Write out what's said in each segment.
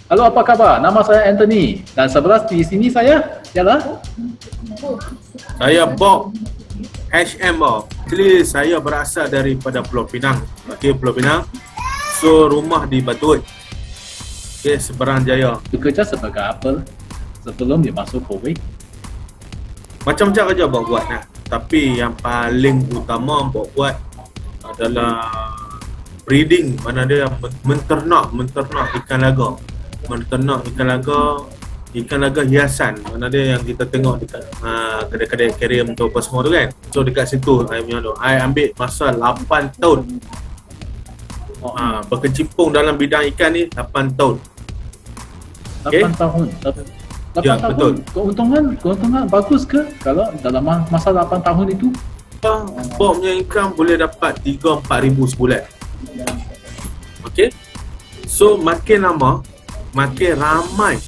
Halo, apa kabar? Nama saya Anthony dan sebelah di sini saya ialah Saya Bob HM Bob. Actually saya berasal daripada Pulau Pinang. Okey, Pulau Pinang. So rumah di Batu. Okey, Seberang Jaya. bekerja sebagai apa sebelum dia masuk Kuwait? Macam-macam kerja Bob buat nah. Tapi yang paling utama Bob buat adalah breeding, mana dia menternak ikan laga. Menternak ikan laga hiasan, mana dia yang kita tengok dekat kedai-kedai aquarium tu apa semua tu kan. So dekat situ I punya tu, I ambil masa 8 tahun berkecimpung dalam bidang ikan ni 8 tahun. 8 Okay. tahun. 8 Ya, tahun. betul. Keuntungan bagus ke kalau dalam masa 8 tahun itu? Bob punya income boleh dapat 3-4 ribu sebulan. Okay. So makin lama makin ramai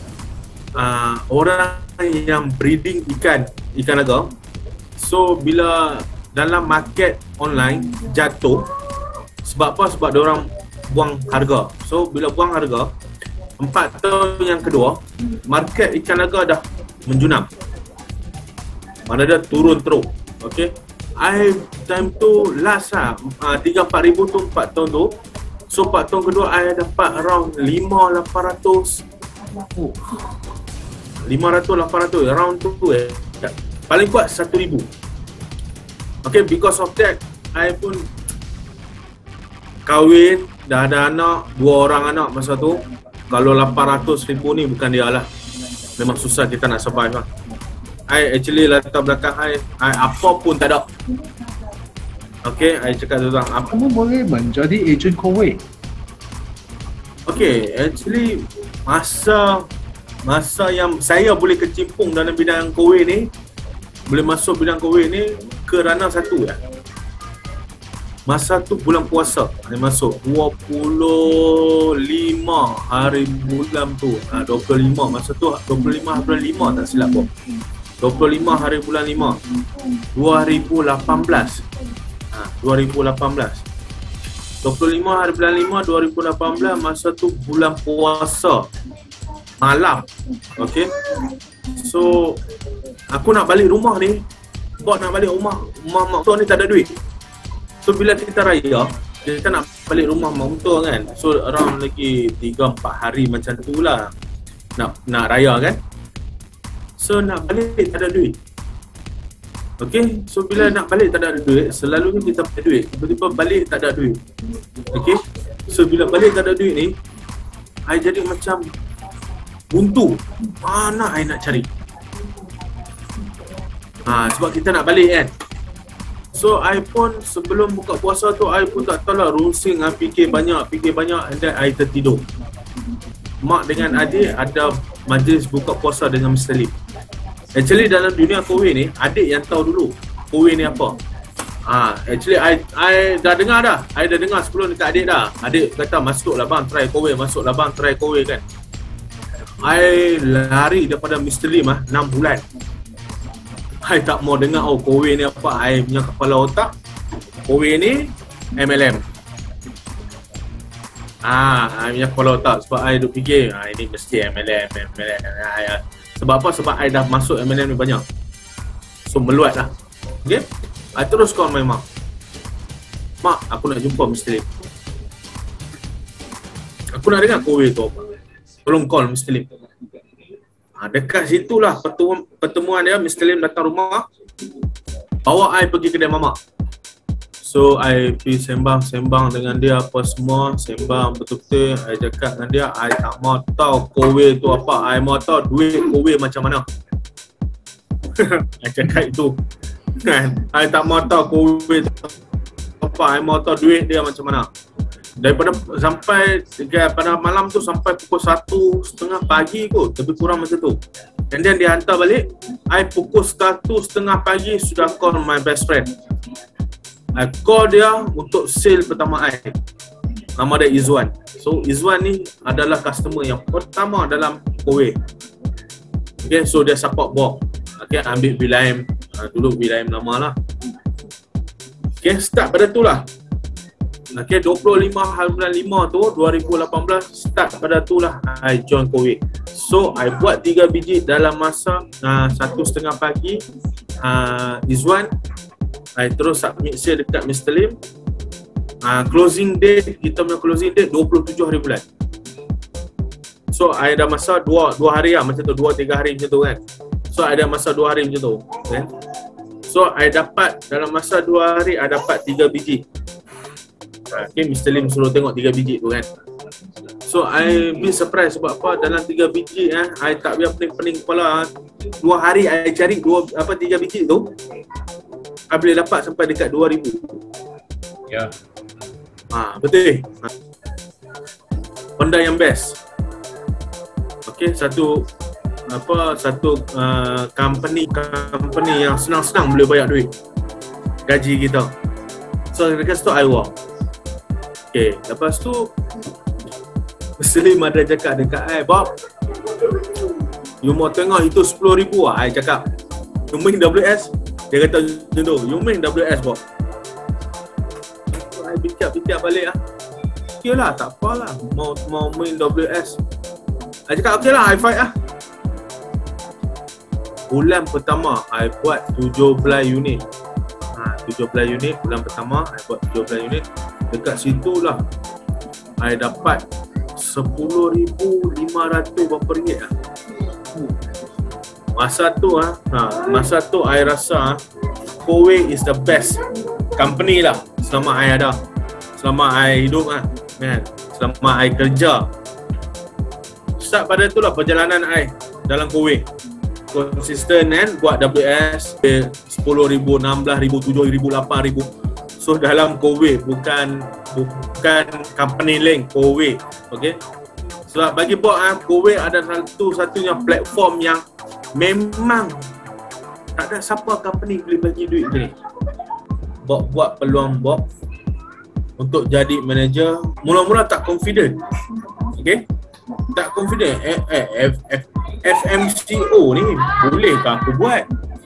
orang yang breeding ikan laga. So bila dalam market online jatuh, sebab apa? Sebab diorang buang harga. So bila buang harga, 4 tahun yang kedua market ikan laga dah menjunam, mana dia turun teruk. Okay, I time tu last 3-4 ribu tu 4 tahun tu. So 4 tahun kedua I dapat around 500-800 around tu paling kuat 1,000. Okay, because of that I pun kahwin, dah ada anak, 2 orang anak masa tu. Kalau 800,000 ni bukan dia lah, memang susah kita nak survive lah. I actually latar belakang I apa pun tak ada. Okay, I cakap tu tentang apa. Kamu boleh menjadi ejen Kuwait. Okay, actually masa yang saya boleh kecimpung dalam bidang Kuwait ni, boleh masuk bidang Kuwait ni kerana satu ya. Masa tu bulan puasa, saya masuk 25 hari bulan tu. 25 masa tu 25 bulan 5 tak silap pun. 25 hari bulan 5 2018. 2018. 25 hari bulan 5 2018, masa tu bulan puasa malam. Okey. So aku nak balik rumah ni. Nak balik rumah mak tua ni tak ada duit. So bila kita raya, kita nak balik rumah mak tua kan. So around lagi 3-4 hari macam tu lah nak raya kan. So nak balik tak ada duit. Okay, so bila nak balik tak ada duit, selalunya kita pakai duit, tiba-tiba balik tak ada duit. Okay, so bila balik tak ada duit ni, I jadi macam buntu. Mana I nak cari? Sebab kita nak balik kan. So I pun sebelum buka puasa tu, I pun tak tahu lah, rusing, I fikir banyak and then I tertidur. Mak dengan adik ada majlis buka puasa dengan Mr. Lim. Actually dalam dunia Kuwait ni, adik yang tahu dulu Kuwait ni apa. Actually I dah dengar dah. I dah dengar sebelum dekat adik dah. Adik kata masuklah bang try Kuwait, masuklah bang try Kuwait kan. I lari daripada Mr. Lim 6 bulan. I tak mau dengar Kuwait ni apa. I punya kepala otak, Kuwait ni MLM. I punya kepala otak. Sebab I duk fikir ini mesti MLM. Sebab apa? Sebab I dah masuk MLM ni banyak. So meluat lah. Okay, I terus call my mak. Mak, aku nak jumpa Mr. Lim. Aku nak dengar Kuwait tu apa. Tolong call Mr. Lim. Dekat situlah pertemuan dia. Mr. Lim datang rumah, bawa I pergi kedai mamak. So I pergi sembang dengan dia apa semua. Sembang betul-betul. I cakap dengan dia, I tak mau tahu Kuwait tu apa. I mau tahu duit Kuwait macam mana. I cakap itu kan. I tak mau tahu Kuwait apa. I mau tahu duit dia macam mana. Daripada sampai pada malam tu sampai pukul 1:30 pagi kot, lebih kurang macam tu. And then dia hantar balik. I pukul 1:30 pagi sudah call my best friend. I call dia untuk sale pertama I. Nama dia Izwan. So Izwan ni adalah customer yang pertama dalam Kuwait. Okay, so dia support Bob. Okay, ambil Bilaim. Dulu Bilaim lama lah. Okay, start pada tu lah. Okay, 25 hari bulan 5 tu 2018 start pada tu lah I join Kowe. So I buat 3 biji dalam masa 1.30 pagi. Izwan I terus submit sale dekat Mr. Lim. Closing date, kita punya closing date 27 hari bulan. So I ada masa 2 hari lah macam tu, 2-3 hari macam tu kan. So I ada masa 2 hari macam tu kan. So I dapat dalam masa 2 hari I dapat 3 biji. Okay, Mr. Lim suruh tengok 3 biji tu kan. So I be surprised sebab apa, dalam 3 biji I tak biar pening-pening kepala. 2 hari I cari 3 biji tu I boleh dapat sampai dekat 2,000. Ya. Betul. Benda yang best. Okay, satu company yang senang-senang boleh bayar duit gaji kita. So dekat situ I work. Okay, lepas tu Muslim ada cakap dekat I, Bob, you mau tengok itu 10,000 lah. I cakap, you main WS? Dia kata macam tu, you main WS Bob? I bincang balik lah. Okay lah, tak apalah, mau main WS. I cakap okay lah, I fight lah. Bulan pertama I buat 17 unit. 17 unit bulan pertama I buat 17 unit. Dekat situlah I dapat 10,500 berapa ringgit lah. Masa tu I rasa Kowe is the best company lah selama I ada, selama I hidup lah kan, selama I kerja. Start pada tu lah perjalanan I dalam Kowe. Konsisten kan, buat WS 10,000, 16,000, 7,000, 8,000. So dalam Kowe, bukan company lain, Kowe. Okay. Sebab bagi Bob Kowe ada satu-satunya platform yang memang tak ada siapa company boleh bagi duit ni. Bob buat peluang Bob untuk jadi manager. Mula-mula tak confident. Okay. Tak confident. FMCO ni bolehkah aku buat?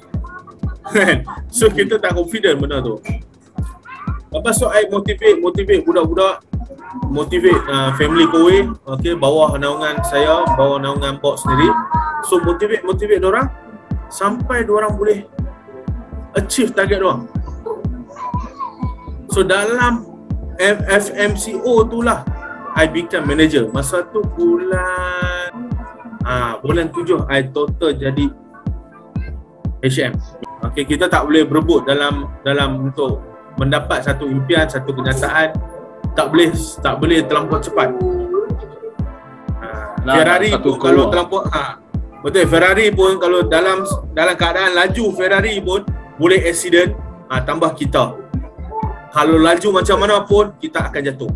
So kita tak confident benda tu. Lepas tu I motivate budak-budak, motivate family Kowe, okay, bawah naungan saya, bawah naungan Bob sendiri. So motivate dorang sampai dorang boleh achieve target dorang. So dalam FMCO tu lah I become manager. Masa tu bulan 7 I total jadi HM. Okay, kita tak boleh berebut dalam untuk mendapat satu impian, satu kenyataan. Tak boleh terlampau cepat. Ferrari pun kalau terlampau betul, Ferrari pun kalau dalam keadaan laju Ferrari pun boleh accident, tambah kita. Kalau laju macam mana pun kita akan jatuh.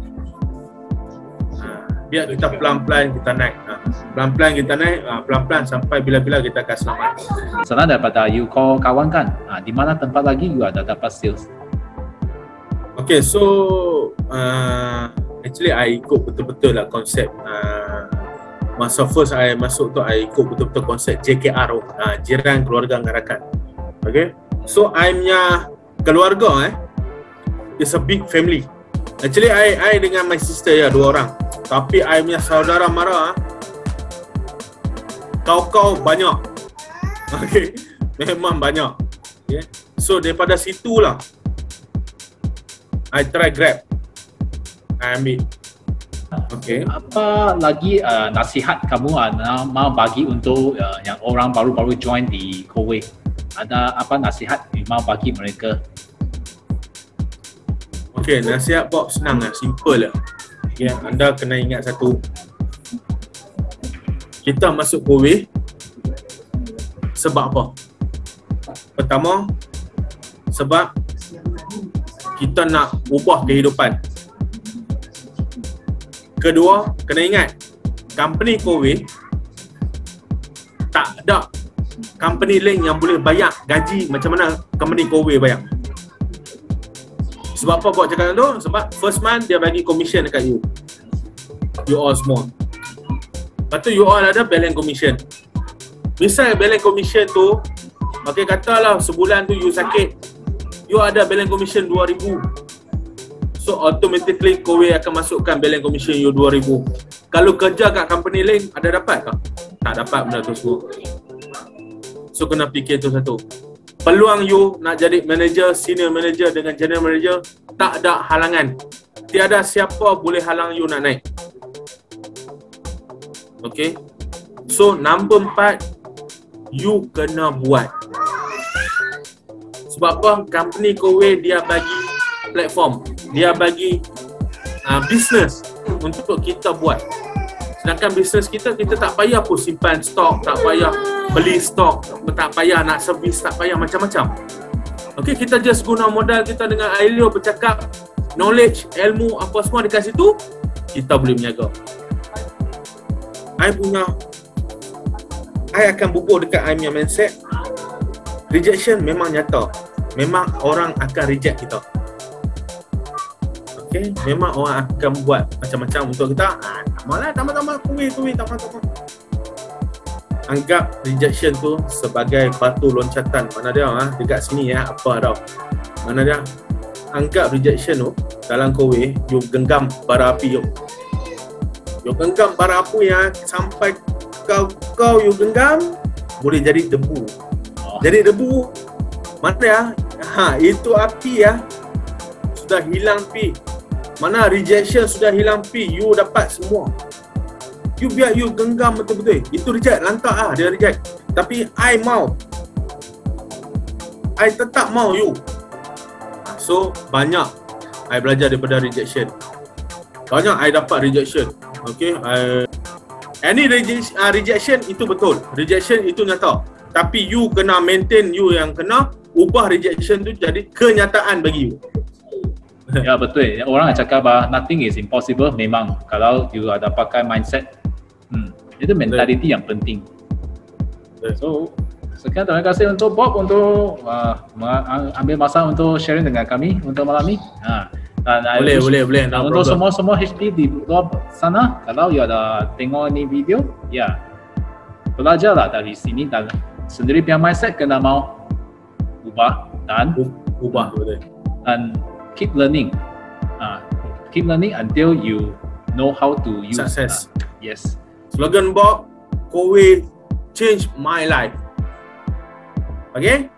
Biar kita pelan-pelan kita naik. Pelan-pelan sampai bila-bila kita akan selamat. Selain daripada you call kawan kan, di mana tempat lagi you ada dapat sales? Okay, so actually I ikut betul-betul lah konsep. Masa first I masuk tu I ikut betul-betul konsep JKR, jiran keluarga ngarakan. Okay, so I punya keluarga is a big family. Actually I dengan my sister 2 orang. Tapi I punya saudara mara kau banyak. Okay, memang banyak. Okay, so daripada situlah I try Grab, I ambil. Okay. Apa lagi nasihat kamu mau bagi untuk yang orang baru-baru join di Kowe? Ada apa nasihat you mau bagi mereka? Okay, nasihat Bob senang lah, simple lah. Okay, anda kena ingat satu. Kita masuk Kowe sebab apa? Pertama, sebab kita nak ubah kehidupan. Kedua, kena ingat company Kowe tak ada company lain yang boleh bayar gaji macam mana company Kowe bayar. Sebab apa buat cakap tu? Sebab first month dia bagi commission dekat you. You all small. Lepas tu you all ada balance commission. Misal balance commission tu, okay, katalah sebulan tu you sakit, you ada balance commission 2,000. So automatically Kowe akan masukkan balance commission you 2,000. Kalau kerja kat company lain ada dapat tak? Tak dapat benda tu semua. So kena fikir tu satu. Peluang you nak jadi manager, senior manager dengan general manager, tak ada halangan. Tiada siapa boleh halang you nak naik. Okay. So number 4, you kena buat. Sebab apa? Company Kowe dia bagi platform, dia bagi business untuk kita buat. Sedangkan business kita tak payah pun simpan stok, tak payah beli stok, tak payah nak servis, tak payah macam-macam. Okay, kita just guna modal kita dengan Ailio bercakap, knowledge, ilmu, apa semua dekat situ, kita boleh berniaga. I akan bubuh dekat I punya mindset. Rejection memang nyata. Memang orang akan reject kita. Okay, memang orang akan buat macam-macam untuk kita. Tak maulah, tambah-tambah kuih, tambah-tambah. Anggap rejection tu sebagai batu loncatan. Mana dia dekat sini apa tau. Mana dia? Anggap rejection tu dalam kowe, you genggam bara api you. You genggam bara api sampai kau you genggam boleh jadi debu. Jadi debu mana itu api sudah hilang pi. Mana rejection sudah hilang pi, you dapat semua. You biar you genggam betul-betul. Itu reject, lantak dia reject. Tapi I mau. I tetap mau you. So banyak I belajar daripada rejection. Banyak I dapat rejection. Okay, any rejection itu betul. Rejection itu nyata. Tapi you kena maintain, you yang kena ubah rejection tu jadi kenyataan bagi you. Ya betul. Orang cakap nothing is impossible. Memang kalau you ada pakai mindset, itu mentality yang penting. So sekian, terima kasih untuk Bob untuk ambil masa untuk sharing dengan kami untuk malam ni. Boleh. Untuk semua HD di luar sana, kalau you ada tengok ni video, ya belajarlah dari sini dan sendiri punya mindset kena mau ubah dan betul. And keep learning. Keep learning until you know how to use success. Yes. Slogan Bob, Kowe change my life. Okay?